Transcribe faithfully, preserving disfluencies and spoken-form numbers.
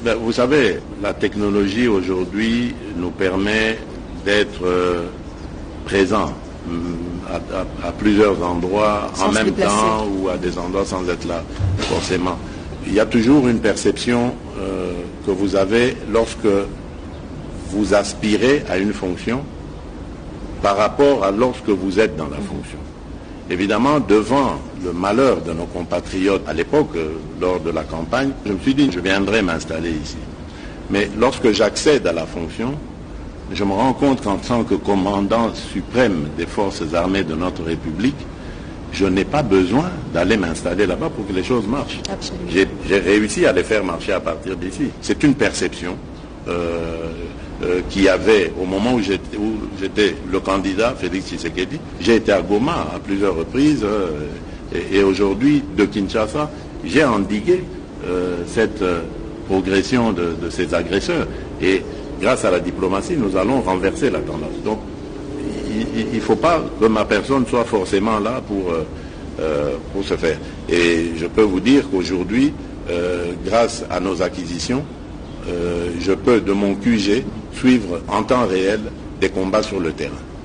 Ben, vous savez, la technologie aujourd'hui nous permet d'être euh, présents à, à, à plusieurs endroits sans en même temps ou à des endroits sans être là, forcément. Il y a toujours une perception euh, que vous avez lorsque vous aspirez à une fonction par rapport à lorsque vous êtes dans la fonction. Évidemment, devant le malheur de nos compatriotes à l'époque, euh, lors de la campagne, je me suis dit, je viendrai m'installer ici. Mais lorsque j'accède à la fonction, je me rends compte qu'en tant que commandant suprême des forces armées de notre République, je n'ai pas besoin d'aller m'installer là-bas pour que les choses marchent. J'ai, j'ai réussi à les faire marcher à partir d'ici. C'est une perception euh, euh, qu'il y avait au moment où j'étais, où j'étais le candidat, Félix Tshisekedi. J'ai été à Goma à plusieurs reprises euh, et, et aujourd'hui, de Kinshasa, j'ai endigué euh, cette euh, progression de, de ces agresseurs. Et grâce à la diplomatie, nous allons renverser la tendance. Donc, il ne faut pas que ma personne soit forcément là pour, euh, pour se faire. Et je peux vous dire qu'aujourd'hui, euh, grâce à nos acquisitions, euh, je peux, de mon Q G, suivre en temps réel des combats sur le terrain.